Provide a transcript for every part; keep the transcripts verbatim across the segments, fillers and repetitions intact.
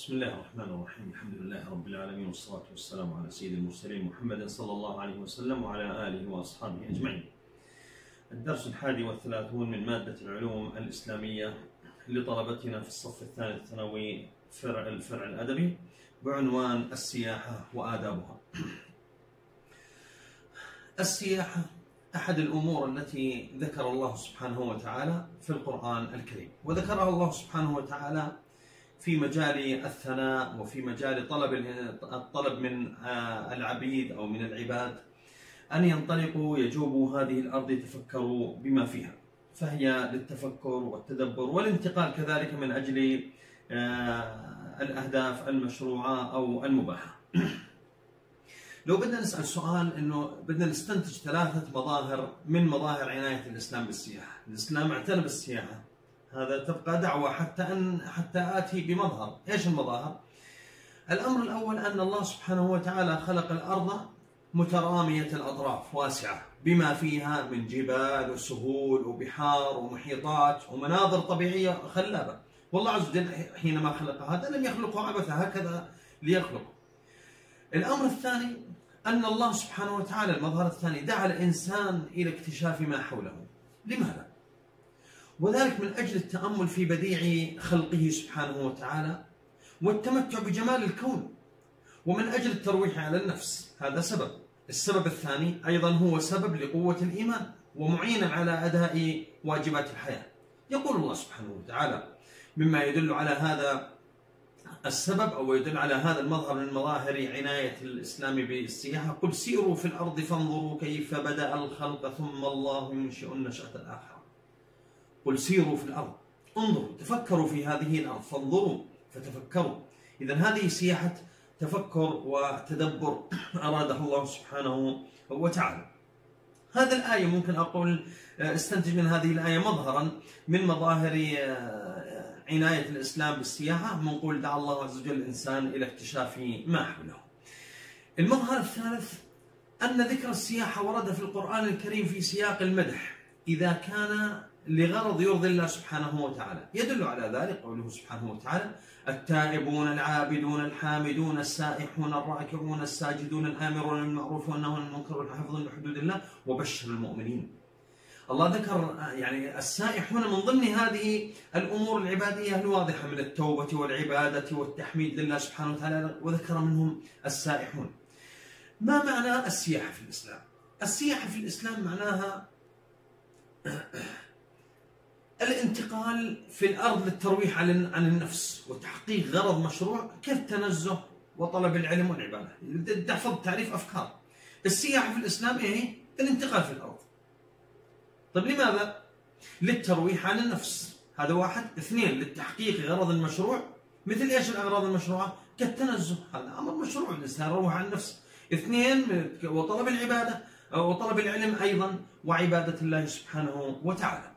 بسم الله الرحمن الرحيم. الحمد لله رب العالمين، والصلاة والسلام على سيد المرسلين محمد صلى الله عليه وسلم وعلى آله وأصحابه أجمعين. الدرس الحادي والثلاثون من مادة العلوم الإسلامية لطلبتنا في الصف الثاني الثانوي فرع الفرع الأدبي بعنوان السياحة وآدابها. السياحة أحد الأمور التي ذكر الله سبحانه وتعالى في القرآن الكريم، وذكرها الله سبحانه وتعالى في مجال الثناء وفي مجال طلب الطلب من العبيد أو من العباد أن ينطلقوا يجوبوا هذه الأرض يتفكروا بما فيها، فهي للتفكر والتدبر والانتقال كذلك من أجل الأهداف المشروعة أو المباحة. لو بدنا نسأل سؤال إنه بدنا نستنتج ثلاثة مظاهر من مظاهر عناية الإسلام بالسياحة. الإسلام اعتنى بالسياحة، هذا تبقى دعوة حتى أن حتى آتي بمظهر. إيش المظاهر؟ الأمر الأول أن الله سبحانه وتعالى خلق الأرض مترامية الأطراف واسعة بما فيها من جبال وسهول وبحار ومحيطات ومناظر طبيعية خلابة، والله عز وجل حينما خلق هذا لم يخلقه عبثا، هكذا ليخلق. الأمر الثاني أن الله سبحانه وتعالى، المظهر الثاني، دعا الإنسان إلى اكتشاف ما حوله. لماذا؟ وذلك من أجل التأمل في بديع خلقه سبحانه وتعالى والتمتع بجمال الكون، ومن أجل الترويح على النفس. هذا سبب. السبب الثاني أيضا هو سبب لقوة الإيمان ومعينا على أداء واجبات الحياة. يقول الله سبحانه وتعالى مما يدل على هذا السبب أو يدل على هذا المظهر من مظاهر عناية الإسلام بالسياحة: قل سيروا في الأرض فانظروا كيف بدأ الخلق ثم الله ينشئ النشأة الآخرة. قل سيروا في الأرض، انظروا، تفكروا في هذه الأرض، فانظروا فتفكروا. إذن هذه سياحة تفكر وتدبر أراده الله سبحانه وتعالى. هذه الآية ممكن أقول استنتج من هذه الآية مظهرا من مظاهر عناية الإسلام بالسياحة، منقول دعا الله عز وجل الإنسان إلى اكتشاف ما حوله. المظهر الثالث أن ذكر السياحة ورد في القرآن الكريم في سياق المدح إذا كان لغرض يرضي الله سبحانه وتعالى. يدل على ذلك قوله سبحانه وتعالى: التائبون العابدون الحامدون السائحون الراكعون الساجدون الآمرون بالمعروف والنهون عن المنكر والحافظون لحدود الله وبشر المؤمنين. الله ذكر يعني السائحون من ضمن هذه الأمور العبادية الواضحة من التوبة والعبادة والتحميد لله سبحانه وتعالى، وذكر منهم السائحون. ما معنى السياحة في الإسلام؟ السياحة في الإسلام معناها الانتقال في الأرض للترويح عن النفس وتحقيق غرض مشروع كالتنزه وطلب العلم والعبادة. تحفظ تعريف أفكار. السياحة في الإسلام إيه؟ الانتقال في الأرض. طيب لماذا؟ للترويح عن النفس، هذا واحد. اثنين، للتحقيق غرض المشروع. مثل إيش الأغراض المشروعة؟ كالتنزه، هذا أمر مشروع، الإنسان يروح عن النفس. اثنين، وطلب العبادة وطلب العلم أيضا وعبادة الله سبحانه وتعالى.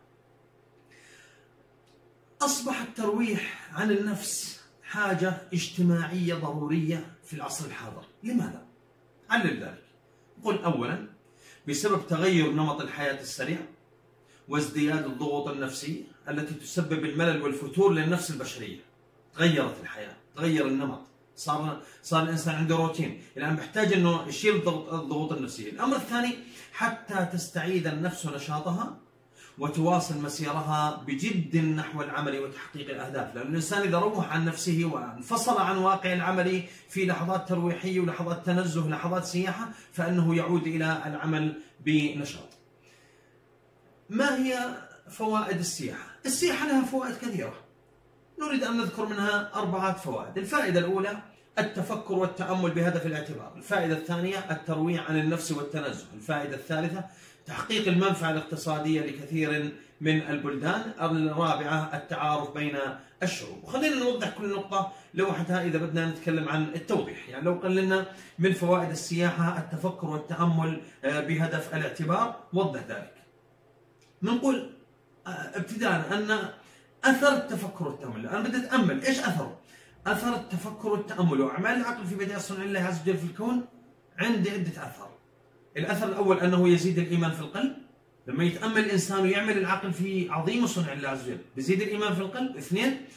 أصبح الترويح عن النفس حاجة اجتماعية ضرورية في العصر الحاضر. لماذا؟ علل ذلك. قل أولا بسبب تغير نمط الحياة السريع وازدياد الضغوط النفسية التي تسبب الملل والفتور للنفس البشرية. تغيرت الحياة، تغير النمط، صار صار الإنسان عنده روتين، الآن بيحتاج إنه يشيل الضغوط النفسية. الأمر الثاني حتى تستعيد النفس نشاطها وتواصل مسيرها بجد نحو العمل وتحقيق الأهداف، لأن الإنسان إذا روح عن نفسه وانفصل عن واقع العمل في لحظات ترويحية ولحظات تنزه لحظات سياحة فإنه يعود إلى العمل بنشاط. ما هي فوائد السياحة؟ السياحة لها فوائد كثيرة، نريد أن نذكر منها أربعة فوائد. الفائدة الأولى التفكر والتأمل بهدف الاعتبار. الفائدة الثانية الترويح عن النفس والتنزه. الفائدة الثالثة تحقيق المنفعة الاقتصادية لكثير من البلدان. الرابعة التعارف بين الشعوب. وخلينا نوضح كل نقطة لوحدها إذا بدنا نتكلم عن التوضيح. يعني لو قلنا من فوائد السياحة التفكر والتأمل بهدف الاعتبار، وضح ذلك. نقول ابتداء أن أثر التفكر والتأمل، أنا بدي أتأمل إيش أثره؟ أثر التفكر والتأمل وأعمال العقل في بديع صنع الله عز وجل في الكون عندي عدة أثر. الأثر الأول أنه يزيد الإيمان في القلب. لما يتأمل الإنسان ويعمل العقل في عظيم صنع الله عز وجل بيزيد الإيمان في القلب. اثنين،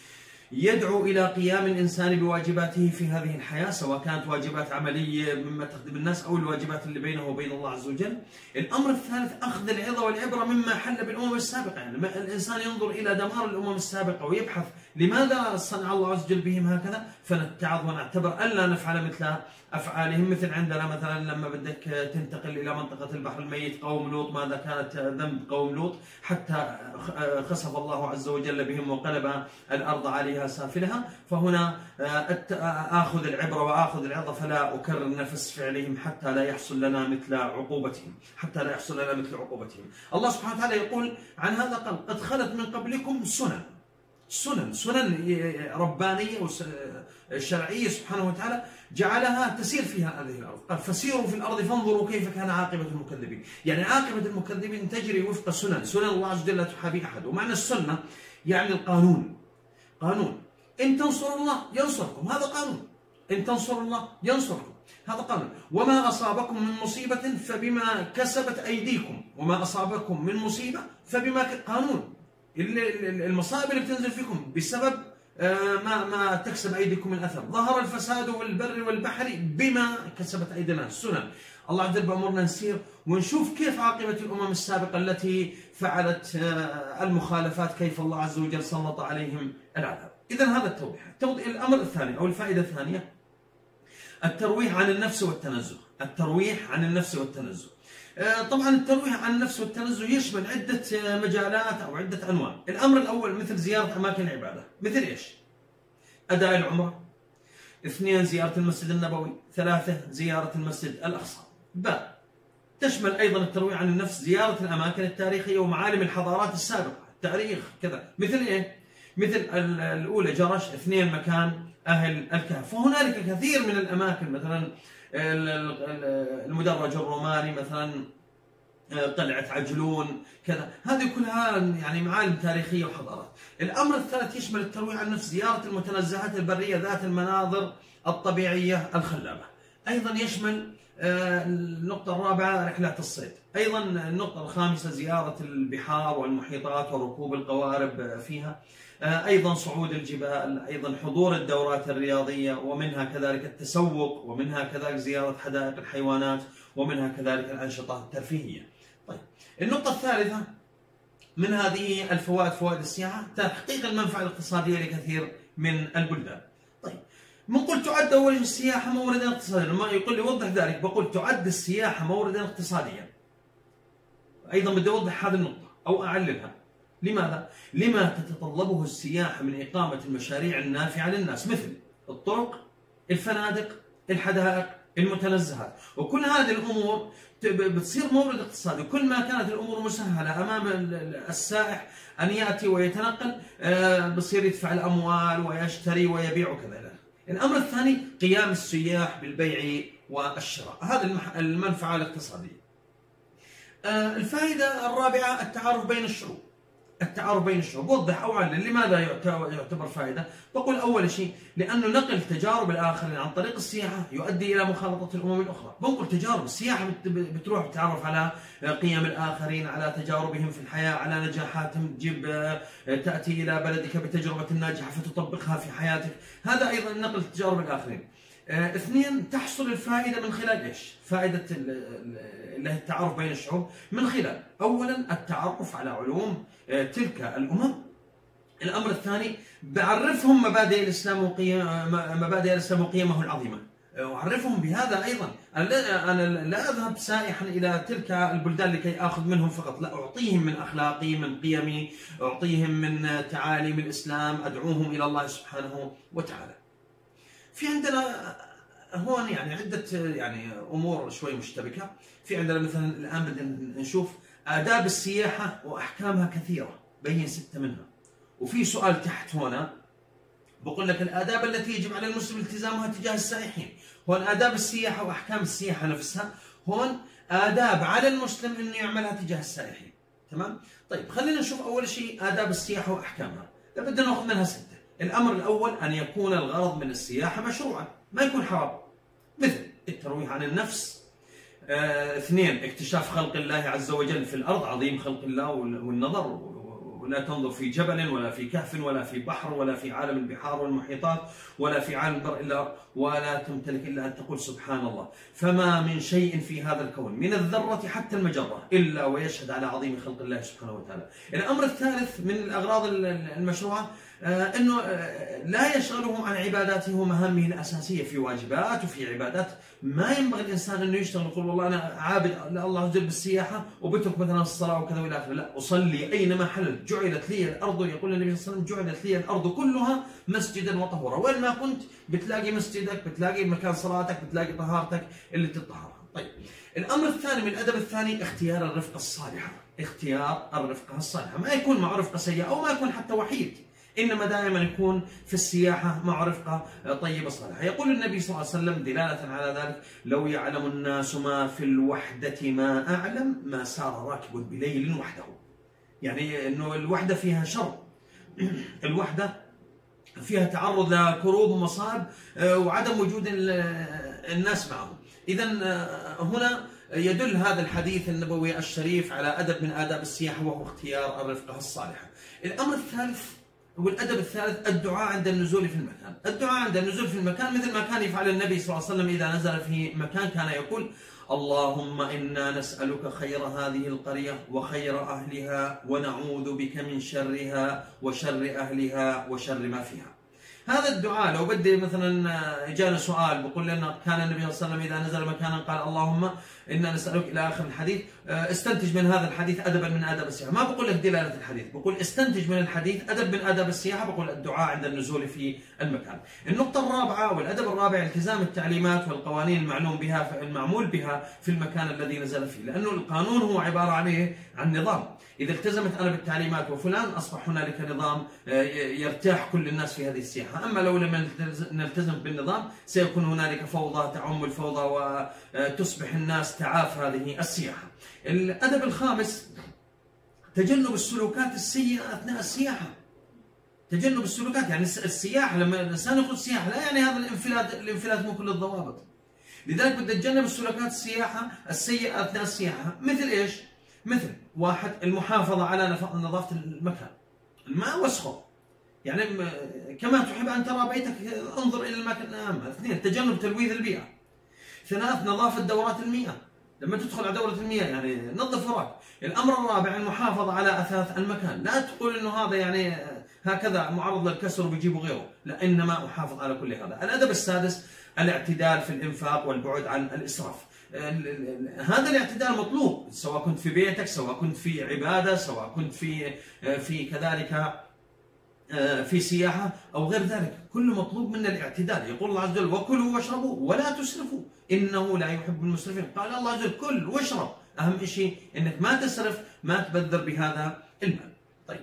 يدعو إلى قيام الإنسان بواجباته في هذه الحياة، سواء كانت واجبات عملية مما تخدم الناس أو الواجبات اللي بينه وبين الله عز وجل. الأمر الثالث أخذ العظة والعبرة مما حل بالأمم السابقة، يعني الإنسان ينظر إلى دمار الأمم السابقة ويبحث لماذا صنع الله عز وجل بهم هكذا، فنتعظ ونعتبر ألا نفعل مثل أفعالهم. مثل عندنا مثلا لما بدك تنتقل إلى منطقة البحر الميت قوم لوط، ماذا كانت ذنب قوم لوط حتى خسف الله عز وجل بهم وقلب الأرض عليها سافلها. فهنا آخذ العبرة وآخذ العظة فلا أكرر نفس فعلهم حتى لا يحصل لنا مثل عقوبتهم، حتى لا يحصل لنا مثل عقوبتهم. الله سبحانه وتعالى يقول عن هذا قال قد خلت من قبلكم سنن، سنن سنن ربانية وشرعية سبحانه وتعالى جعلها تسير فيها هذه الأرض. قال فسيروا في الأرض فانظروا كيف كان عاقبة المكذبين. يعني عاقبة المكذبين تجري وفق سنن، سنن الله عز وجل لا تحابي أحد. ومعنى السنة يعني القانون، قانون إن تنصروا الله ينصركم، هذا قانون. إن تنصروا الله ينصركم، هذا قانون. وما أصابكم من مصيبة فبما كسبت أيديكم، وما أصابكم من مصيبة فبما قانون. المصائب اللي بتنزل فيكم بسبب ما ما تكسب أيديكم من أثر. ظهر الفساد والبر والبحر بما كسبت أيدينا، السنن. الله عز وجل بأمرنا نسير ونشوف كيف عاقبة الأمم السابقة التي فعلت المخالفات، كيف الله عز وجل سلط عليهم العذاب. إذا هذا التوضيح. الأمر الثاني أو الفائدة الثانية الترويح عن النفس والتنزه. الترويح عن النفس والتنزه. طبعا الترويح عن النفس والتنزه يشمل عدة مجالات أو عدة أنواع. الأمر الأول مثل زيارة أماكن العبادة، مثل إيش؟ أداء العمرة. اثنين زيارة المسجد النبوي. ثلاثة زيارة المسجد الأقصى. باء تشمل أيضا الترويح عن النفس زيارة الأماكن التاريخية ومعالم الحضارات السابقة، التاريخ كذا. مثل إيه؟ مثل الأولى جرش، اثنين مكان أهل الكهف. وهنالك كثير من الأماكن، مثلا المدرج الروماني، مثلا قلعة عجلون كذا، هذه كلها يعني معالم تاريخية وحضارات. الأمر الثالث يشمل الترويح عن النفس زيارة المتنزهات البرية ذات المناظر الطبيعية الخلابة. أيضا يشمل النقطة الرابعة رحلات الصيد. أيضا النقطة الخامسة زيارة البحار والمحيطات وركوب القوارب فيها. أيضا صعود الجبال، أيضا حضور الدورات الرياضية، ومنها كذلك التسوق، ومنها كذلك زيارة حدائق الحيوانات، ومنها كذلك الأنشطة الترفيهية. طيب النقطة الثالثة من هذه الفوائد، فوائد السياحة، تحقيق المنفعة الاقتصادية لكثير من البلدان. طيب بنقول تعد أول السياحة موردا اقتصاديا، لما يقول لي وضح ذلك بقول تعد السياحة موردا اقتصاديا. أيضا بدي أوضح هذه النقطة أو أعللها. لماذا؟ لما تتطلبه السياحة من إقامة المشاريع النافعة للناس، مثل الطرق، الفنادق، الحدائق، المتنزهات. وكل هذه الأمور بتصير مورد اقتصادي. كل ما كانت الأمور مسهلة أمام السائح أن يأتي ويتنقل، بصير يدفع الأموال ويشتري ويبيع وكذا. الأمر الثاني قيام السياح بالبيع والشراء، هذا المنفعة الاقتصادية. الفائدة الرابعة التعارف بين الشعوب. التعارف بين الشعوب، وضح أو علل لماذا يعتبر فائدة. بقول أول شيء لأنه نقل تجارب الآخرين عن طريق السياحة يؤدي إلى مخالطة الأمم الأخرى. بنقول تجارب السياحة بتروح تتعرف على قيم الآخرين، على تجاربهم في الحياة، على نجاحاتهم، تجيب تأتي إلى بلدك بتجربة ناجحة فتطبقها في حياتك. هذا أيضا نقل تجارب الآخرين. اثنين تحصل الفائدة من خلال إيش؟ فائدة اللي هي التعارف بين الشعوب من خلال أولا التعرف على علوم تلك الأمم. الأمر الثاني بعرفهم مبادئ الإسلام وقيم مبادئ الإسلام وقيمه العظيمة، وأعرفهم بهذا أيضا. أنا لا أذهب سائحا إلى تلك البلدان لكي آخذ منهم فقط، لا، أعطيهم من أخلاقي، من قيمي، أعطيهم من تعاليم الإسلام، أدعوهم إلى الله سبحانه وتعالى. في عندنا هون يعني عدة يعني أمور شوي مشتبكة. في عندنا مثلا الآن بدنا نشوف آداب السياحة وأحكامها كثيرة، بين ستة منها. وفي سؤال تحت هنا بقول لك الآداب التي يجب على المسلم التزامها تجاه السائحين. هون آداب السياحة وأحكام السياحة نفسها، هون آداب على المسلم إنه يعملها تجاه السائحين. تمام؟ طيب خلينا نشوف أول شيء آداب السياحة وأحكامها. بدنا نأخذ منها ستة. الأمر الأول أن يكون الغرض من السياحة مشروعا، ما يكون حرام، مثل الترويح عن النفس. آه، اثنين اكتشاف خلق الله عز وجل في الأرض، عظيم خلق الله والنظر لا تنظر في جبل ولا في كهف ولا في بحر ولا في عالم البحار والمحيطات ولا في عالم البر إلا ولا تمتلك إلا أن تقول سبحان الله. فما من شيء في هذا الكون من الذرة حتى المجرة إلا ويشهد على عظيم خلق الله سبحانه وتعالى. الأمر الثالث من الأغراض المشروعة أنه لا يشغله عن عباداته ومهامه الأساسية في واجبات وفي عبادات. ما ينبغي الإنسان أنه يشتغل يقول والله أنا عابد الله عز وجل بالسياحة وبترك مثلا الصلاة وكذا وإلى آخره. لا، أصلي أينما حلت، جعلت لي الأرض، يقول النبي صلى الله عليه وسلم جعلت لي الأرض كلها مسجدا وطهورا. وين ما كنت بتلاقي مسجدك، بتلاقي مكان صلاتك، بتلاقي طهارتك اللي تطهرها. طيب، الأمر الثاني من الأدب الثاني اختيار الرفقة الصالحة. اختيار الرفقة الصالحة، ما يكون مع رفقة سيئة أو ما يكون حتى وحيد، إنما دائما يكون في السياحة مع رفقة طيبة صالحة. يقول النبي صلى الله عليه وسلم دلالة على ذلك: لو يعلم الناس ما في الوحدة ما أعلم ما سار راكب بليل وحده. يعني أنه الوحدة فيها شر، الوحدة فيها تعرض لكروب ومصائب وعدم وجود الناس معهم. إذا هنا يدل هذا الحديث النبوي الشريف على أدب من آداب السياحة، وهو اختيار الرفقة الصالحة. الأمر الثالث والأدب الثالث الدعاء عند النزول في المكان. الدعاء عند النزول في المكان مثل ما كان يفعل النبي صلى الله عليه وسلم إذا نزل في مكان، كان يقول: اللهم إنا نسألك خير هذه القرية وخير أهلها ونعوذ بك من شرها وشر أهلها وشر ما فيها. هذا الدعاء لو بدي مثلا جانا سؤال بقول لنا كان النبي صلى الله عليه وسلم إذا نزل مكانا قال اللهم إنا نسألك إلى آخر الحديث، استنتج من هذا الحديث أدبا من آداب السياحة. ما بقول لك دلالة الحديث، بقول استنتج من الحديث أدب من آداب السياحة، بقول الدعاء عند النزول في المكان. النقطة الرابعة والأدب الرابع التزام التعليمات والقوانين المعلوم بها المعمول بها في المكان الذي نزل فيه، لأنه القانون هو عبارة عن عن نظام. إذا التزمت أنا بالتعليمات وفلان أصبح هنالك نظام يرتاح كل الناس في هذه السياحة. أما لو لم نلتزم بالنظام سيكون هنالك فوضى تعم الفوضى وتصبح الناس تعاف هذه السياحة. الأدب الخامس تجنب السلوكات السيئة أثناء السياحة. تجنب السلوكات يعني السياحة، لما الإنسان يخرج سياحة لا يعني هذا الانفلات الانفلات من كل الضوابط. لذلك بدنا نتجنب السلوكات السياحة السيئة أثناء السياحة. مثل إيش؟ مثل واحد المحافظة على نظافة المكان، ما وسخه، يعني كما تحب أن ترى بيتك انظر إلى المكان. اثنين تجنب تلويث البيئة. ثلاث نظافة دورات المياه، لما تدخل على دورة المياه يعني نظف وراك. الأمر الرابع المحافظة على أثاث المكان، لا تقول إنه هذا يعني هكذا معرض للكسر وبيجيبوا غيره، لا، إنما أحافظ على كل هذا. الأدب السادس الاعتدال في الإنفاق والبعد عن الإسراف. هذا الاعتدال مطلوب، سواء كنت في بيتك، سواء كنت في عبادة، سواء كنت في في كذلك في سياحة أو غير ذلك، كله مطلوب منا الاعتدال. يقول الله عز وجل: وكلوا واشربوا ولا تسرفوا إنه لا يحب المسرفين. قال الله عز وجل: كل واشرب، أهم شيء إنك ما تسرف، ما تبذر بهذا المال. طيب،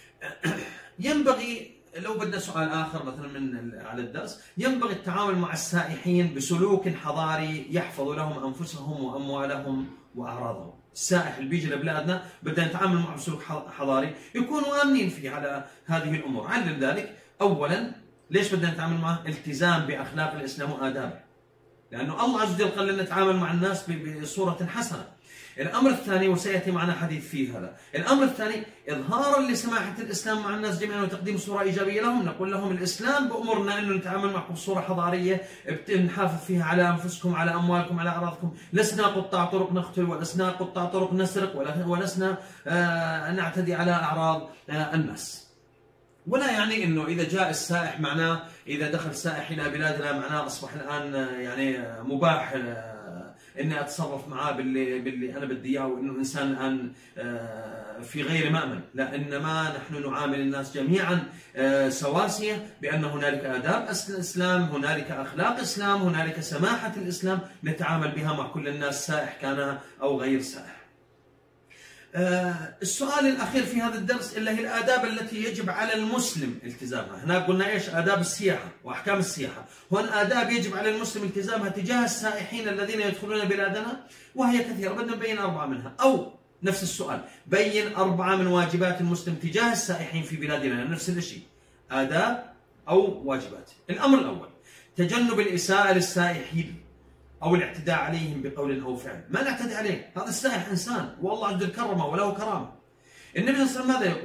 ينبغي لو بدنا سؤال آخر مثلا من على الدرس، ينبغي التعامل مع السائحين بسلوك حضاري يحفظ لهم أنفسهم وأموالهم وأعراضهم. السائح اللي بيجي لبلادنا بدنا نتعامل معه بسلوك حضاري يكونوا آمنين فيه على هذه الأمور. علل ذلك أولا ليش بدنا نتعامل معه؟ التزام بأخلاق الإسلام وآدابه، لأنه الله عز وجل قال لنا نتعامل مع الناس بصورة حسنة. الأمر الثاني وسيأتي معنا حديث فيه هذا، الأمر الثاني إظهارا لسماحة الإسلام مع الناس جميعا وتقديم صورة إيجابية لهم. نقول لهم الإسلام بأمرنا أنه نتعامل معكم بصورة حضارية نحافظ فيها على أنفسكم، على أموالكم، على أعراضكم. لسنا قطاع طرق نقتل، ولسنا قطاع طرق نسرق، ولسنا آه نعتدي على أعراض آه الناس. ولا يعني أنه إذا جاء السائح معناه إذا دخل سائح إلى بلادنا معناه أصبح الآن يعني مباح إني أتصرف معاه باللي باللي أنا بدي إياه، وإنه إنسان الآن في غير مأمن. لا، إنما نحن نعامل الناس جميعا سواسية، بأن هنالك آداب الإسلام، هنالك أخلاق الإسلام، هنالك سماحة الإسلام نتعامل بها مع كل الناس، سائح كان أو غير سائح. السؤال الأخير في هذا الدرس اللي هي الآداب التي يجب على المسلم التزامها. هناك قلنا إيش؟ آداب السياحة وأحكام السياحة. هون آداب يجب على المسلم التزامها تجاه السائحين الذين يدخلون بلادنا، وهي كثيرة، بدنا نبين أربعة منها. أو نفس السؤال، بين أربعة من واجبات المسلم تجاه السائحين في بلادنا، نفس الشيء، آداب أو واجبات. الأمر الأول تجنب الإساءة للسائحين أو الاعتداء عليهم بقول أو فعل. ما نعتدي عليه، هذا السائح إنسان والله عز وجل كرمه وله كرامة. النبي صلى الله عليه وسلم ماذا يقول؟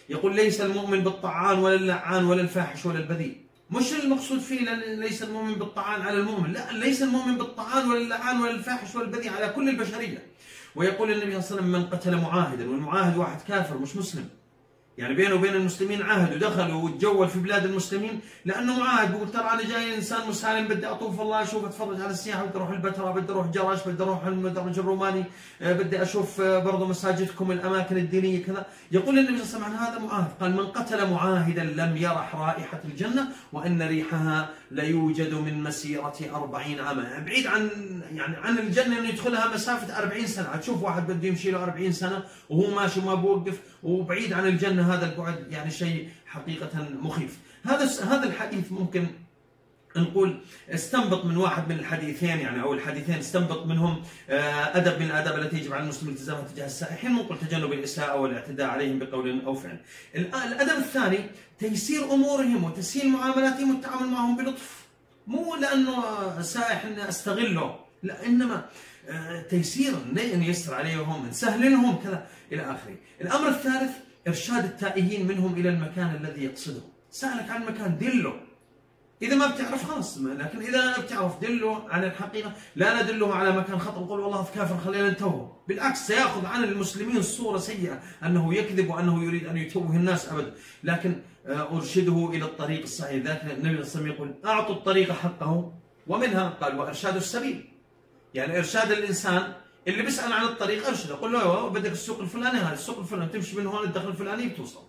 يقول ليس المؤمن بالطعان ولا اللعان ولا الفاحش ولا البذيء. مش المقصود فيه ليس المؤمن بالطعان على المؤمن، لا، ليس المؤمن بالطعان ولا اللعان ولا الفاحش ولا البذيء، على كل البشرية. ويقول النبي صلى الله عليه وسلم من قتل معاهدا، والمعاهد واحد كافر مش مسلم، يعني بينه وبين المسلمين عهد ودخل وتجول في بلاد المسلمين لانه معاهد، بقول ترى انا جاي انسان مسالم، بدي اطوف والله اشوف اتفرج على السياحه، بدي اروح البتراء، بدي اروح جراش، بدي اروح المدرج الروماني، بدي اشوف برضه مساجدكم الاماكن الدينيه كذا. يقول النبي صلى الله عليه وسلم هذا معاهد، قال من قتل معاهدا لم يرح رائحه الجنه وان ريحها ليوجد من مسيره أربعين عاما. بعيد عن يعني عن الجنه انه يدخلها مسافه أربعين سنه، تشوف واحد بده يمشي له أربعين سنه وهو ماشي وما بوقف، وبعيد عن الجنه، هذا البعد يعني شيء حقيقة مخيف. هذا هذا الحديث ممكن نقول استنبط من واحد من الحديثين، يعني او الحديثين استنبط منهم ادب من الاداب التي يجب على المسلم التزامها تجاه السائحين، نقول تجنب الاساءة والاعتداء عليهم بقول او فعل. الادب الثاني تيسير امورهم وتسهيل معاملاتهم والتعامل معهم بلطف، مو لانه سائح ان استغله، لا، انما تيسير نيسر عليهم، نسهل لهم كذا الى اخره. الامر الثالث إرشاد التائهين منهم إلى المكان الذي يقصده. سألك عن مكان دله، إذا ما بتعرف خلاص، لكن إذا بتعرف دله على الحقيقة، لا ندله على مكان خطأ نقول والله في كافر خلينا نتوه، بالعكس سيأخذ عن المسلمين صورة سيئة أنه يكذب وأنه يريد أن يتوه الناس أبدا، لكن أرشده إلى الطريق الصحيح. ذاك النبي صلى الله عليه وسلم يقول أعطوا الطريق حقه، ومنها قال وإرشاد السبيل، يعني إرشاد الإنسان اللي بيسأل عن الطريق ارشده، قل له بدك السوق الفلاني، هذا السوق الفلاني تمشي من هون الدخل الفلاني بتوصل.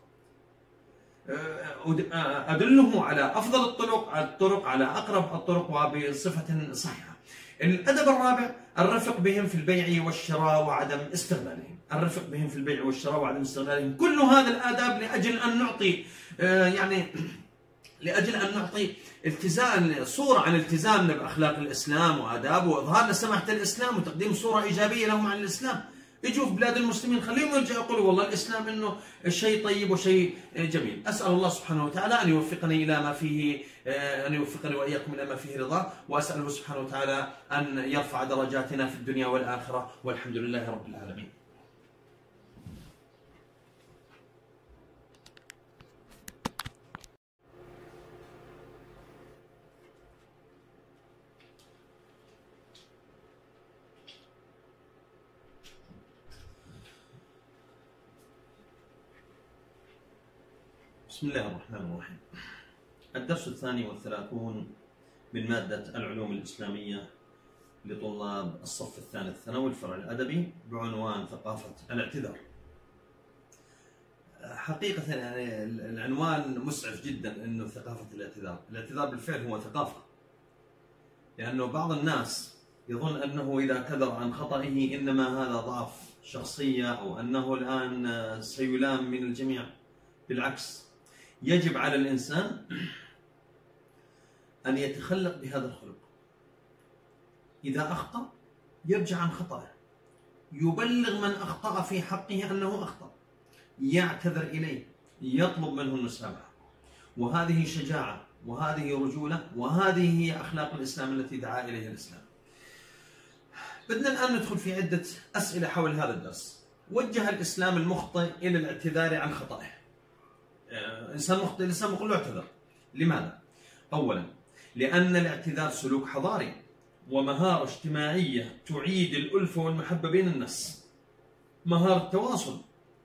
ادله على افضل الطرق، على الطرق على اقرب الطرق وبصفه صحيحه. الادب الرابع الرفق بهم في البيع والشراء وعدم استغلالهم، الرفق بهم في البيع والشراء وعدم استغلالهم. كل هذا الاداب لاجل ان نعطي يعني لاجل ان نعطي التزام، صوره عن التزامنا باخلاق الاسلام وادابه، واظهار لسماحه الاسلام وتقديم صوره ايجابيه لهم عن الاسلام. يجوا في بلاد المسلمين خليهم يرجعوا يقولوا والله الاسلام انه شيء طيب وشيء جميل. اسال الله سبحانه وتعالى ان يوفقني الى ما فيه، ان يوفقني واياكم الى ما فيه رضاه، واساله سبحانه وتعالى ان يرفع درجاتنا في الدنيا والاخره، والحمد لله رب العالمين. بسم الله الرحمن الرحيم. الدرس الثاني والثلاثون من مادة العلوم الإسلامية لطلاب الصف الثاني الثانوي الفرع الأدبي بعنوان ثقافة الاعتذار. حقيقة يعني العنوان مسعف جدا، انه ثقافة الاعتذار، الاعتذار بالفعل هو ثقافة، لأنه بعض الناس يظن أنه إذا اعتذر عن خطئه إنما هذا ضعف شخصية أو أنه الآن سيلام من الجميع. بالعكس، يجب على الإنسان أن يتخلق بهذا الخلق، إذا أخطأ يرجع عن خطأه، يبلغ من أخطأ في حقه أنه أخطأ، يعتذر إليه، يطلب منه المسامحة، وهذه شجاعة وهذه رجولة وهذه هي أخلاق الإسلام التي دعا إليها الإسلام. بدنا الآن ندخل في عدة أسئلة حول هذا الدرس. وجه الإسلام المخطئ إلى الاعتذار عن خطأه. إنسان مخطئ الإسلام يقول له اعتذر. لماذا؟ أولا، لأن الاعتذار سلوك حضاري ومهارة اجتماعية تعيد الألفة والمحبة بين الناس، مهارة تواصل.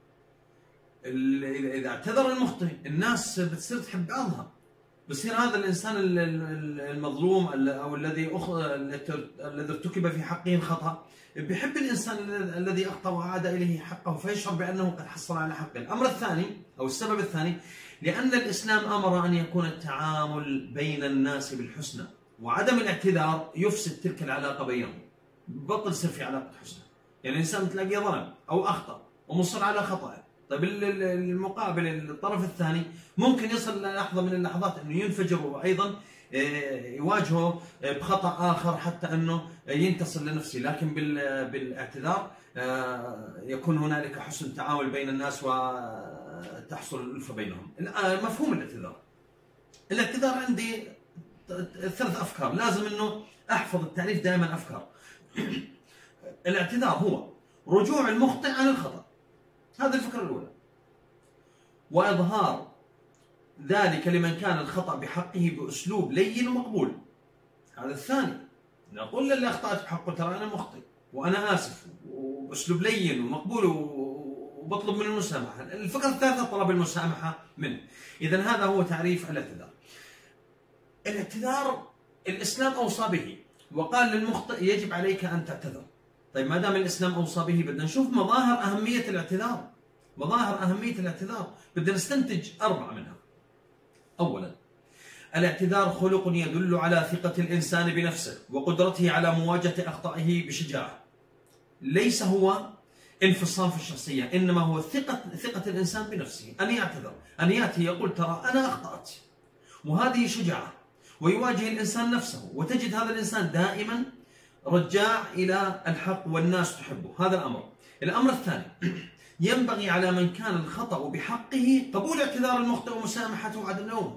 إذا اعتذر المخطئ الناس بتصير تحب بعضها، بصير هذا الإنسان المظلوم أو الذي الذي ارتكب في حقه الخطأ بيحب الإنسان الذي أخطأ وأعاد إليه حقه، فيشعر بأنه قد حصل على حقه. الأمر الثاني أو السبب الثاني، لأن الإسلام أمر أن يكون التعامل بين الناس بالحسنى، وعدم الاعتذار يفسد تلك العلاقة بينهم، بطل يصير في علاقة حسنى. يعني الإنسان تلاقيه ظلم أو أخطأ ومصر على خطأه، طيب المقابل الطرف الثاني ممكن يصل للحظة من اللحظات أنه ينفجر وأيضا يواجهه بخطأ آخر حتى أنه ينتصر لنفسه، لكن بالاعتذار يكون هنالك حسن تعامل بين الناس وتحصل الألفة بينهم. مفهوم الاعتذار. الاعتذار عندي ثلاث أفكار، لازم أنه أحفظ التعريف دائما أفكار. الاعتذار هو رجوع المخطئ عن الخطأ، هذه الفكرة الأولى. وإظهار ذلك لمن كان الخطأ بحقه بأسلوب لين ومقبول. هذا الثاني، نقول للي أخطأت بحقه ترى أنا مخطئ وأنا آسف، وبأسلوب لين ومقبول وبطلب من المسامحة. الفكرة الثالثة طلب المسامحة منه. إذن هذا هو تعريف الاعتذار. الاعتذار الإسلام أوصى به وقال للمخطئ يجب عليك أن تعتذر. طيب ما دام الإسلام أوصى به بدنا نشوف مظاهر أهمية الاعتذار. مظاهر أهمية الاعتذار بدنا نستنتج أربعة منها. أولا، الاعتذار خلق يدل على ثقة الإنسان بنفسه وقدرته على مواجهة أخطائه بشجاعة. ليس هو انفصام في الشخصية، إنما هو ثقة ثقة الإنسان بنفسه، أن يعتذر، أن يأتي يقول ترى أنا أخطأت، وهذه شجاعة. ويواجه الإنسان نفسه، وتجد هذا الإنسان دائما رجاع إلى الحق والناس تحبه. هذا الأمر. الأمر الثاني، ينبغي على من كان الخطأ بحقه قبول اعتذار المخطئ ومسامحته وعدم لومه.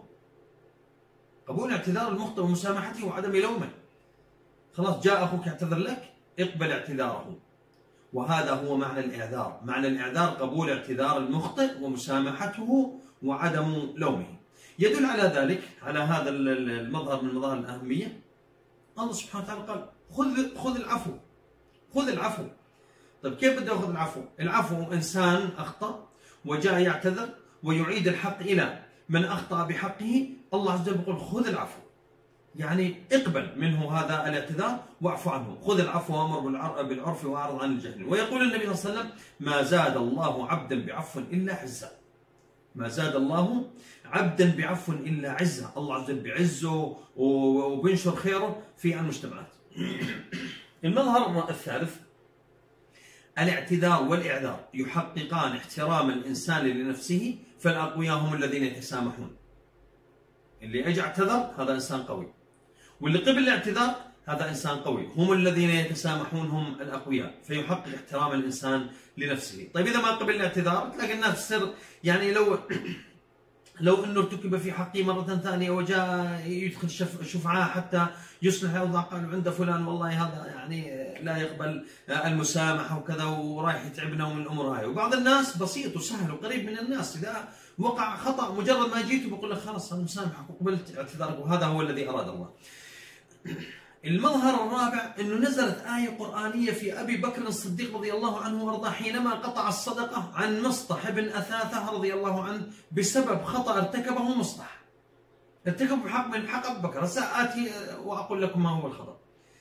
قبول اعتذار المخطئ ومسامحته وعدم لومه. خلاص جاء أخوك يعتذر لك، اقبل اعتذاره. وهذا هو معنى الإعذار. معنى الإعذار قبول اعتذار المخطئ ومسامحته وعدم لومه. يدل على ذلك، على هذا المظهر من مظاهر الأهمية، الله سبحانه وتعالى قال خذ خذ العفو، خذ العفو. طيب كيف بدي أخذ العفو؟ العفو إنسان أخطأ وجاء يعتذر ويعيد الحق إلى من أخطأ بحقه، الله عز وجل يقول خذ العفو، يعني اقبل منه هذا الاعتذار واعف عنه. خذ العفو وامر بالعرف واعرض عن الجهل. ويقول النبي صلى الله عليه وسلم ما زاد الله عبدا بعفو إلا عزا. ما زاد الله عبدا بعفو إلا عزا. الله عز وجل بعزه وبينشر خيره في المجتمعات. المظهر الثالث، الاعتذار والإعذار يحققان احترام الإنسان لنفسه، فالأقوياء هم الذين يتسامحون. اللي اجى اعتذر هذا إنسان قوي، واللي قبل الاعتذار هذا إنسان قوي. هم الذين يتسامحون، هم الأقوياء، فيحقق احترام الإنسان لنفسه. طيب إذا ما قبل الاعتذار تلاقي الناس تصير يعني لو لو انه ارتكب في حقي مرة ثانية وجاء يدخل شف شفعاء حتى يصلح الأوضاع، قالوا عند فلان والله هذا يعني لا يقبل المسامحة وكذا ورايح يتعبنا ومن الأمور هاي. وبعض الناس بسيط وسهل وقريب من الناس، إذا وقع خطأ مجرد ما جيت بقول لك خلاص أنا مسامحك وقبلت اعتذارك، وهذا هو الذي أراد الله. المظهر الرابع أنه نزلت آية قرآنية في أبي بكر الصديق رضي الله عنه وارضاه حينما قطع الصدقة عن مصطح بن أثاثة رضي الله عنه بسبب خطأ ارتكبه مصطح. ارتكب بحق من حق أبي بكر. سآتي وأقول لكم ما هو الخطأ.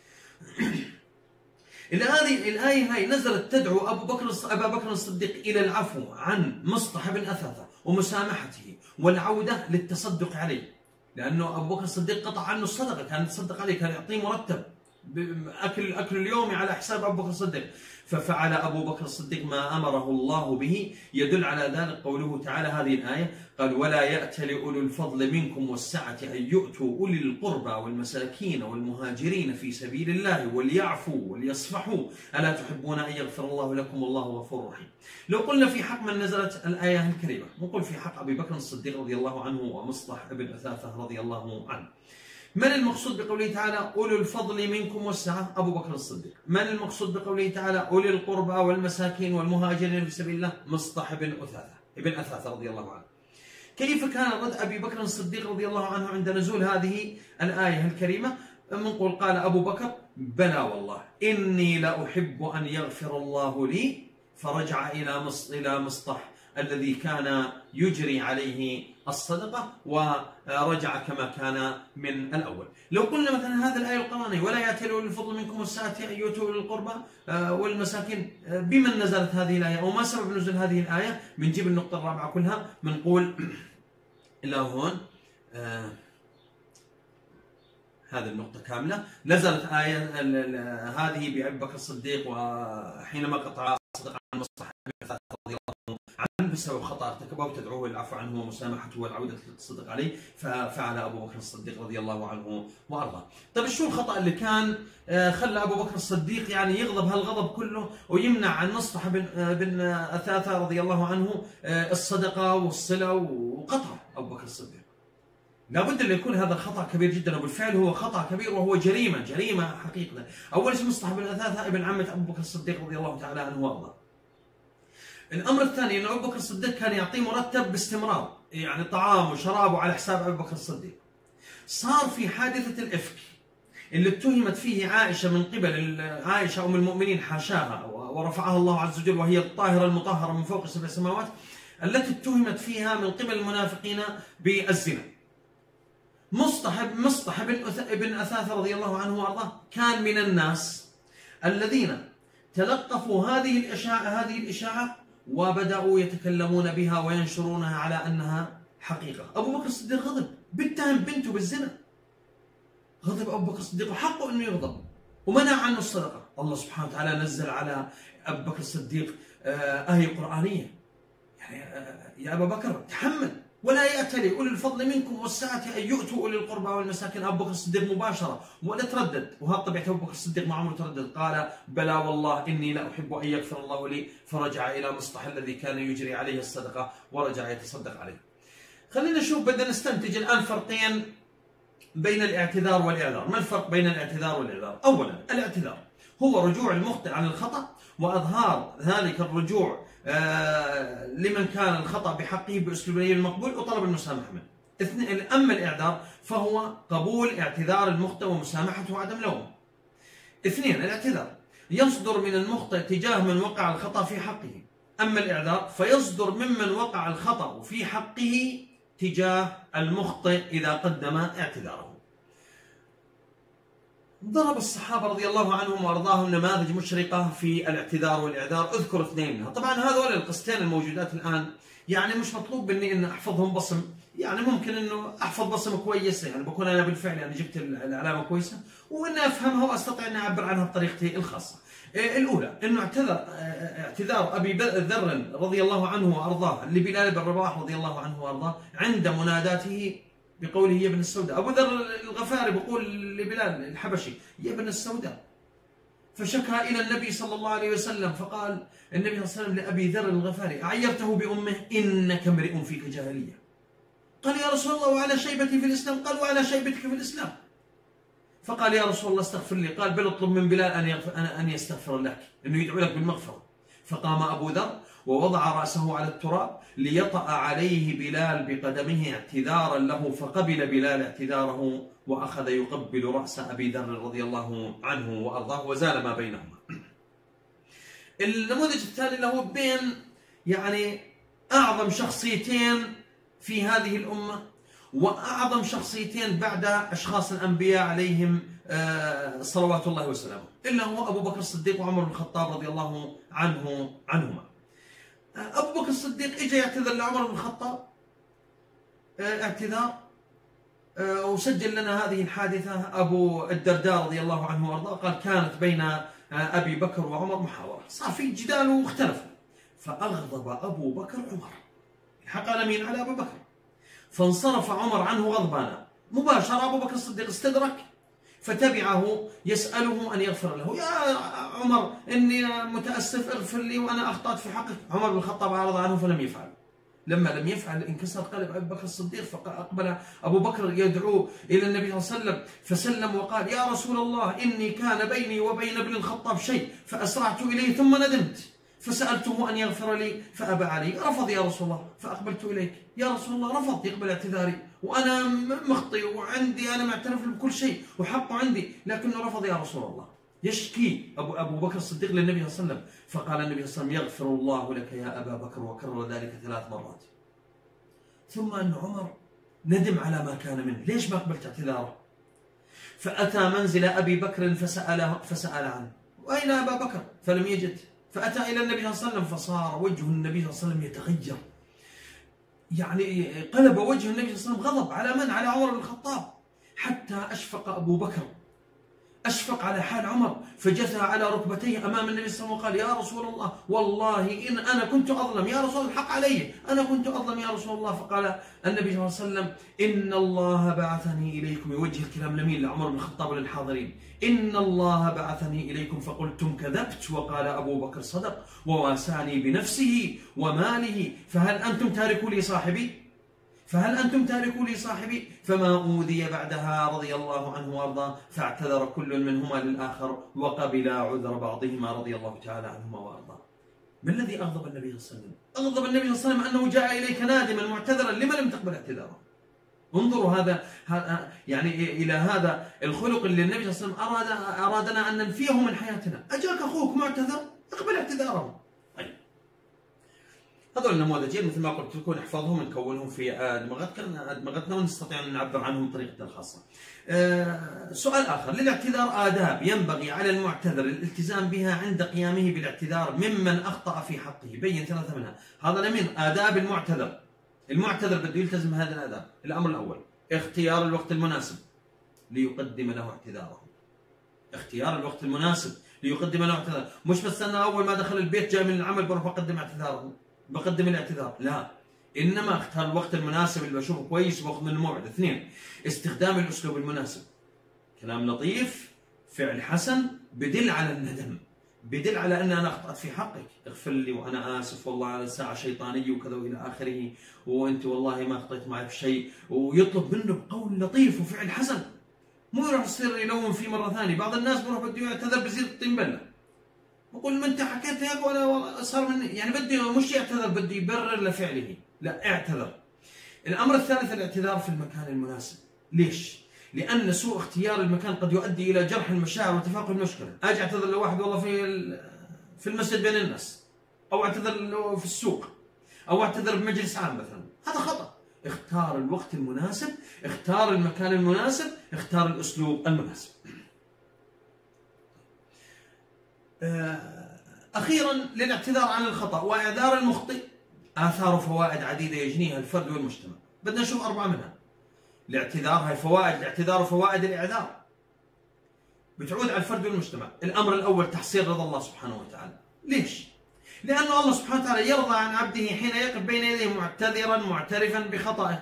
هذه الآية هاي نزلت تدعو أبو بكر أبا بكر الصديق إلى العفو عن مصطح بن أثاثة ومسامحته والعودة للتصدق عليه، لأنه أبو بكر الصديق قطع عنه الصدقة، كان يتصدق عليه، كان يعطيه مرتب أكل أكل اليومي على حساب أبو بكر الصديق. ففعل أبو بكر الصديق ما أمره الله به. يدل على ذلك قوله تعالى هذه الآية، قال ولا يأتل أولو الفضل منكم والسعة أن يؤتوا أولي القربى والمساكين والمهاجرين في سبيل الله وليعفوا وليصفحوا ألا تحبون أن يغفر الله لكم والله غفور رحيم. لو قلنا في حق من نزلت الآية الكريمة نقول في حق أبي بكر الصديق رضي الله عنه ومصطح بن أثاثة رضي الله عنه. من المقصود بقوله تعالى أولي الفضل منكم والسعة؟ أبو بكر الصديق. من المقصود بقوله تعالى أولي القربى والمساكين والمهاجرين في سبيل الله؟ مصطح بن أثاثة ابن أثاثة رضي الله عنه. كيف كان رد أبي بكر الصديق رضي الله عنه عند نزول هذه الآية الكريمة؟ منقول قال أبو بكر بلى والله إني لأحب أن يغفر الله لي، فرجع إلى إلى مصطح الذي كان يجري عليه الصدقة ورجع كما كان من الأول. لو قلنا مثلا هذه الآية القرآنية ولا يأتي أولي الفضل منكم والسعة أن يؤتوا أولي القربى والمساكين، بمن نزلت هذه الآية أو ما سبب نزول هذه الآية؟ بنجيب النقطة الرابعة كلها بنقول إلى هون آه هذه النقطة كاملة. نزلت آية هذه بأبي بكر الصديق وحينما قطع الصدقة عن مصطح رضي الله عنه بسبب خطأ ارتكبه وتدعوه للعفو عنه ومسامحته والعودة للتصدق عليه، ففعل أبو بكر الصديق رضي الله عنه وأرضاه. طيب شو الخطأ اللي كان خلى أبو بكر الصديق يعني يغضب هالغضب كله ويمنع عن مصطح بن بن أثاثة رضي الله عنه الصدقة والصلة وقطع أبو بكر الصديق؟ لابد أن يكون هذا الخطأ كبير جدا، وبالفعل هو خطأ كبير وهو جريمة جريمة حقيقة. أول شيء مصطح بن أثاثة ابن عمة أبو بكر الصديق رضي الله تعالى عنه وأرضاه. الأمر الثاني أن أبو بكر الصديق كان يعطيه مرتب باستمرار، يعني طعام وشراب وعلى حساب أبو بكر الصديق. صار في حادثة الإفك اللي اتهمت فيه عائشة من قبل عائشة أم المؤمنين حاشاها ورفعها الله عز وجل، وهي الطاهرة المطهرة من فوق سبع سماوات، التي اتهمت فيها من قبل المنافقين بالزنا. مصطح مصطح بن أثاثة رضي الله عنه وأرضاه كان من الناس الذين تلقفوا هذه الإشاعة هذه الإشاعة وبدأوا يتكلمون بها وينشرونها على أنها حقيقة. أبو بكر الصديق غضب، بيتهم بنته بالزنا. غضب أبو بكر الصديق وحقه أنه يغضب، ومنع عنه الصدقة. الله سبحانه وتعالى نزل على أبو بكر الصديق آية قرآنية، يعني يا أبا بكر تحمل ولا يأتلي أولي الفضل منكم والسعة أن يؤتوا أولي القربى والمساكين. أبو بكر الصديق مباشرة ولا تردد، وهذا طبيعة أبو بكر الصديق ما عمره تردد. قال بلى والله إني لا أحب أن يغفر الله لي، فرجع إلى مصطح الذي كان يجري عليه الصدقة ورجع يتصدق عليه. خلينا نشوف، بدنا نستنتج الآن فرقين بين الاعتذار والإعذار. ما الفرق بين الاعتذار والإعذار؟ أولا الاعتذار هو رجوع المخطئ عن الخطأ وإظهار ذلك الرجوع آه لمن كان الخطأ بحقه بأسلوب المقبول وطلب المسامحة منه. أما الإعذار فهو قبول اعتذار المخطئ ومسامحته وعدم لومه. اثنين، الاعتذار يصدر من المخطئ تجاه من وقع الخطأ في حقه، أما الإعذار فيصدر ممن وقع الخطأ في حقه تجاه المخطئ إذا قدم اعتذاره. ضرب الصحابة رضي الله عنهم وأرضاهم نماذج مشرقة في الاعتذار والإعذار، أذكر اثنين منها. طبعا هذول القصتين الموجودات الآن يعني مش مطلوب مني أن أحفظهم بصم، يعني ممكن أنه أحفظ بصم كويسة، يعني بكون أنا بالفعل يعني جبت العلامة كويسة وأني أفهمها وأستطيع أن أعبر عنها بطريقتي الخاصة. الأولى أنه اعتذر اعتذار أبي ذر رضي الله عنه وأرضاه لبلال بن رباح رضي الله عنه وأرضاه عند مناداته بقوله يا ابن السوداء. أبو ذر الغفاري بيقول لبلال الحبشي يا ابن السوداء، فشكى إلى النبي صلى الله عليه وسلم، فقال النبي صلى الله عليه وسلم لأبي ذر الغفاري أعيرته بأمه إنك امرئ فيك جاهلية. قال يا رسول الله وعلى شيبتي في الإسلام؟ قال وعلى شيبتك في الإسلام. فقال يا رسول الله استغفر لي. قال بل اطلب من بلال أن أن يستغفر لك، أنه يدعو لك بالمغفرة. فقام أبو ذر ووضع رأسه على التراب ليطأ عليه بلال بقدمه اعتذارا له، فقبل بلال اعتذاره وأخذ يقبل رأس أبي ذر رضي الله عنه وأرضاه وزال ما بينهما. النموذج الثاني اللي هو بين يعني أعظم شخصيتين في هذه الأمة وأعظم شخصيتين بعد أشخاص الأنبياء عليهم صلوات الله وسلامه، إلا هو أبو بكر الصديق وعمر بن الخطاب رضي الله عنه عنهما. أبو بكر الصديق إجا يعتذر لعمر بن الخطاب اعتذار، وسجل لنا هذه الحادثة أبو الدرداء رضي الله عنه وأرضاه، قال كانت بين أبي بكر وعمر محاورة، صار في جدال واختلفوا، فأغضب أبو بكر عمر، الحق على مين؟ على أبو بكر، فانصرف عمر عنه غضبانا. مباشرة أبو بكر الصديق استدرك فتبعه يسأله أن يغفر له. يا عمر إني متأسف اغفر لي وأنا أخطأت في حقك. عمر بن الخطاب أعرض عنه فلم يفعل. لما لم يفعل انكسر قلب أبو بكر الصديق، فأقبل أبو بكر يدعو إلى النبي صلى الله عليه وسلم فسلم وقال يا رسول الله إني كان بيني وبين ابن الخطاب شيء فأسرعت إليه ثم ندمت فسألته أن يغفر لي فأبى علي. رفض يا رسول الله، فأقبلت إليك يا رسول الله، رفض يقبل اعتذاري وأنا مخطئ وعندي أنا معترف بكل شيء وحقه عندي، لكنه رفض يا رسول الله. يشكي أبو, أبو بكر الصديق للنبي صلى الله عليه وسلم، فقال النبي صلى الله عليه وسلم يغفر الله لك يا أبا بكر، وكرر ذلك ثلاث مرات. ثم أن عمر ندم على ما كان منه، ليش ما قبلت اعتذاره؟ فأتى منزل أبي بكر فسأله فسأل عنه، وأين أبا بكر؟ فلم يجد، فأتى إلى النبي صلى الله عليه وسلم فصار وجه النبي صلى الله عليه وسلم يتغير، يعني قلب وجه النبي صلى الله عليه وسلم غضب على من؟ على عمر بن الخطاب، حتى أشفق أبو بكر، أشفق على حال عمر، فجثى على ركبتيه أمام النبي صلى الله عليه وسلم وقال يا رسول الله والله إن أنا كنت أظلم، يا رسول الله الحق علي، أنا كنت أظلم يا رسول الله. فقال النبي صلى الله عليه وسلم إن الله بعثني إليكم، يوجه الكلام لمين؟ لعمر بن الخطاب وللحاضرين، إن الله بعثني إليكم فقلتم كذبت، وقال أبو بكر صدق وواساني بنفسه وماله، فهل أنتم تاركوا لي صاحبي؟ فهل أنتم تاركوا لي صاحبي؟ فما أوذي بعدها رضي الله عنه وأرضاه، فاعتذر كل منهما للآخر وقبل عذر بعضهما رضي الله تعالى عنهما وأرضاه. ما الذي أغضب النبي صلى الله عليه وسلم؟ أغضب النبي صلى الله عليه وسلم أنه جاء إليك نادما معتذرا، لما لم تقبل اعتذاره؟ انظروا هذا يعني إلى هذا الخلق اللي النبي صلى الله عليه وسلم أراد أرادنا أن ننفيه من حياتنا. أجاك أخوك معتذر، اقبل اعتذاره. طيب، هذول النموذجين مثل ما قلت لكم نحفظهم ونكونهم في أدمغتنا ونستطيع أن نعبر عنهم بطريقتنا الخاصة. أه سؤال آخر، للاعتذار آداب ينبغي على المعتذر الالتزام بها عند قيامه بالاعتذار ممن أخطأ في حقه، بين ثلاثة منها. هذا من آداب المعتذر. المعتذر بده يلتزم هذه الآداب. الأمر الأول اختيار الوقت المناسب ليقدم له اعتذاره. اختيار الوقت المناسب ليقدم له اعتذاره، مش بس أنا أول ما دخل البيت جاي من العمل بروح بقدم اعتذاره، بقدم الاعتذار، لا، إنما اختار الوقت المناسب اللي بشوفه كويس وباخذ منه موعد. اثنين، استخدام الأسلوب المناسب، كلام لطيف، فعل حسن، بدل على الندم، بدل على أن أنا أخطأت في حقك، اغفر لي وأنا آسف والله على ساعة شيطانية وكذا وإلى آخره، وأنت والله ما أخطأت معي في شيء، ويطلب منه بقول لطيف وفعل حسن، مو يروح يصير يلوم فيه مرة ثانية. بعض الناس بروح بده يعتذر بزيد الطين بلة، بقول ما أنت حكيت هيك ولا صار مني، يعني بده مش يعتذر، بده يبرر لفعله، لا، اعتذر. الأمر الثالث الاعتذار في المكان المناسب. ليش؟ لأن سوء اختيار المكان قد يؤدي إلى جرح المشاعر وتفاقم المشكلة. أجي أعتذر لواحد والله في في المسجد بين الناس، أو أعتذر له في السوق، أو أعتذر بمجلس عام مثلا، هذا خطأ. اختار الوقت المناسب، اختار المكان المناسب، اختار الأسلوب المناسب. أخيرا للاعتذار عن الخطأ وإعذار المخطئ آثار فوائد عديدة يجنيها الفرد والمجتمع. بدنا نشوف أربعة منها. الاعتذار، هاي فوائد الاعتذار وفوائد الإعذار بتعود على الفرد والمجتمع. الأمر الأول تحصيل رضا الله سبحانه وتعالى. ليش؟ لأنه الله سبحانه وتعالى يرضى عن عبده حين يقف بين يديه معتذرا معترفا بخطأه.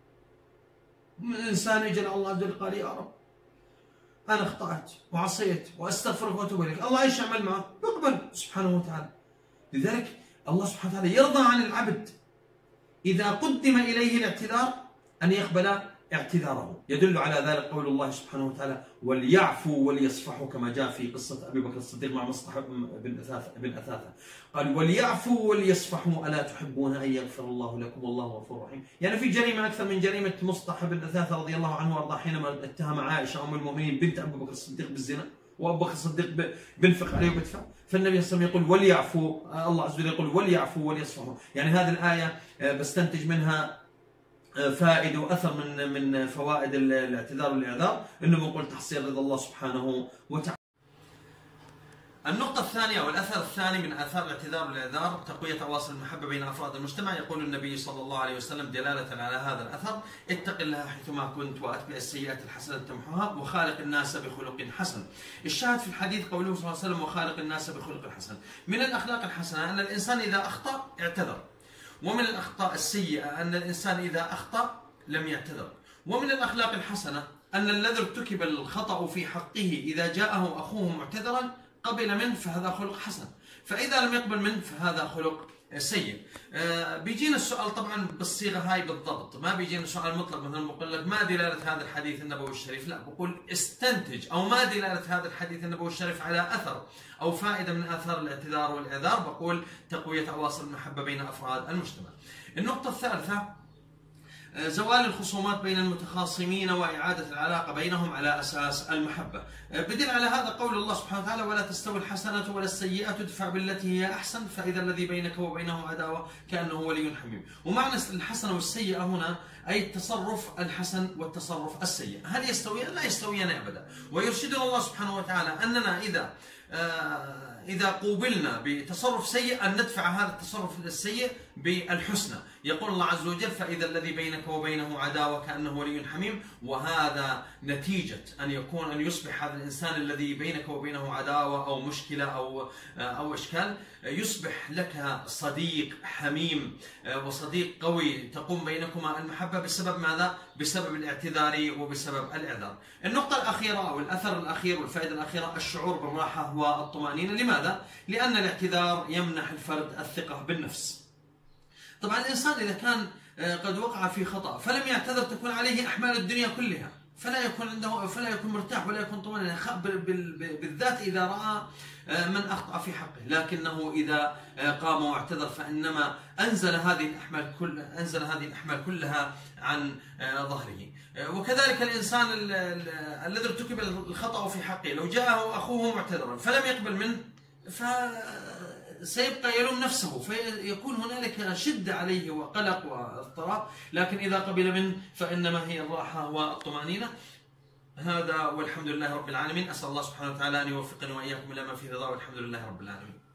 الإنسان يجي الله عز وجل قال يا رب أنا أخطأت وعصيت وأستغفرك وأتوب إليك، الله إيش يعمل معه؟ يقبل سبحانه وتعالى. لذلك الله سبحانه وتعالى يرضى عن العبد إذا قدم إليه الاعتذار أن يقبل اعتذاره. يدل على ذلك قول الله سبحانه وتعالى وليعفوا وليصفحوا، كما جاء في قصة أبي بكر الصديق مع مصطح بن أثاثة بن أثاثة قال وليعفوا وليصفحوا ألا تحبون أن يغفر الله لكم والله غفور رحيم. يعني في جريمة أكثر من جريمة مصطح بن أثاثة رضي الله عنه وأرضاه حينما اتهم عائشة أم المؤمنين بنت أبي بكر الصديق بالزنا، وأبو بكر الصديق بينفق عليه وبيدفع، فالنبي صلى الله عليه وسلم يقول وليعفوا، الله عز وجل يقول وليعفوا وليصفحوا. يعني هذه الآية بستنتج منها فائدة وأثر من من فوائد الاعتذار والإعذار، أنه بنقول تحصيل رضا الله سبحانه وتعالى. النقطة الثانية أو الأثر الثاني من آثار الاعتذار والإعذار تقوية أواصر المحبة بين أفراد المجتمع. يقول النبي صلى الله عليه وسلم دلالة على هذا الأثر اتق الله حيثما كنت وأتبع السيئات الحسنة تمحوها وخالق الناس بخلق حسن. الشاهد في الحديث قوله صلى الله عليه وسلم وخالق الناس بخلق حسن. من الأخلاق الحسنة أن الإنسان إذا أخطأ اعتذر، ومن الأخطاء السيئة أن الإنسان إذا أخطأ لم يعتذر. ومن الأخلاق الحسنة أن الذي ارتكب الخطأ في حقه إذا جاءه أخوه معتذرا قبل منه فهذا خلق حسن، فإذا لم يقبل منه فهذا خلق سيء. آه بيجينا السؤال طبعا بالصيغة هاي بالضبط، ما بيجينا سؤال مطلق مثلا بقول لك ما دلالة هذا الحديث النبوي الشريف، لا، بقول استنتج أو ما دلالة هذا الحديث النبوي الشريف على أثر أو فائدة من آثار الاعتذار والإعذار، بقول تقوية أواصر المحبة بين أفراد المجتمع. النقطة الثالثة زوال الخصومات بين المتخاصمين وإعادة العلاقة بينهم على أساس المحبة. بدل على هذا قول الله سبحانه وتعالى ولا تستوي الحسنة ولا السيئة ادفع بالتي هي أحسن فإذا الذي بينك وبينه عداوة كأنه ولي حميم. ومعنى الحسنة والسيئة هنا أي التصرف الحسن والتصرف السيء، هل يستويان؟ لا يستويان أبدا. ويرشدنا الله سبحانه وتعالى أننا إذا آه إذا قوبلنا بتصرف سيء أن ندفع هذا التصرف السيء بالحسنى. يقول الله عز وجل فإذا الذي بينك وبينه عداوة كأنه ولي حميم، وهذا نتيجة أن يكون أن يصبح هذا الإنسان الذي بينك وبينه عداوة أو مشكلة أو أو إشكال يصبح لك صديق حميم وصديق قوي تقوم بينكما المحبة بسبب ماذا؟ بسبب الاعتذار وبسبب الإعذار. النقطة الأخيرة أو الأثر الأخير والفائدة الأخيرة الشعور بالراحة والطمأنينة. لماذا؟ لأن الاعتذار يمنح الفرد الثقة بالنفس. طبعا الإنسان إذا كان قد وقع في خطأ فلم يعتذر تكون عليه أحمال الدنيا كلها، فلا يكون عنده فلا يكون مرتاح ولا يكون طمأنينة، بالذات إذا رأى من أخطأ في حقه. لكنه إذا قام واعتذر فإنما أنزل هذه الأحمال كل أنزل هذه الأحمال كلها عن ظهره. وكذلك الإنسان الذي ارتكب الخطأ في حقه، لو جاءه أخوه معتذرا فلم يقبل منه فسيبقى يلوم نفسه، فيكون هنالك شدة عليه وقلق واضطراب. لكن إذا قبل منه فإنما هي الراحة والطمأنينة. هذا والحمد لله رب العالمين. أسأل الله سبحانه وتعالى أن يوفقني وإياكم إلى ما فيه رضاه، والحمد لله رب العالمين.